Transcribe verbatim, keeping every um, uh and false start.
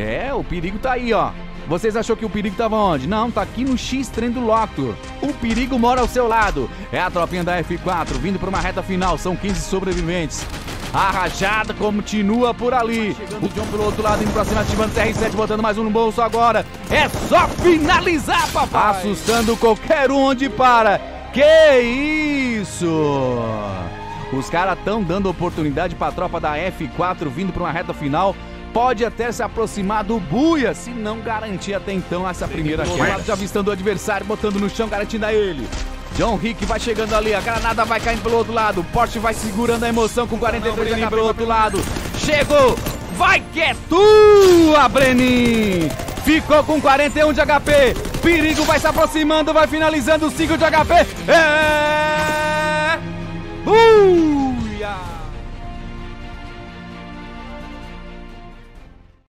É, o perigo tá aí, ó. Vocês achou que o perigo tava onde? Não, tá aqui no X-Trem do Locto. O perigo mora ao seu lado. É a tropinha da F quatro vindo para uma reta final. São quinze sobreviventes. A rajada continua por ali. O John pelo outro lado, indo pra cima, ativando T R sete, botando mais um no bolso agora. É só finalizar, papai! Assustando qualquer um onde para. Que isso! Os caras estão dando oportunidade pra tropa da F quatro vindo pra uma reta final. Pode até se aproximar do Buia, se não garantir até então essa primeira chance. Já avistando o adversário, botando no chão, garantindo a ele. John Rick vai chegando ali, a granada vai caindo pelo outro lado. Porsche vai segurando a emoção com quarenta e três H P pelo outro lado. Chegou! Vai que é tua, Brenin! Ficou com quarenta e um de H P. Perigo vai se aproximando, vai finalizando cinco de H P. É... Uh!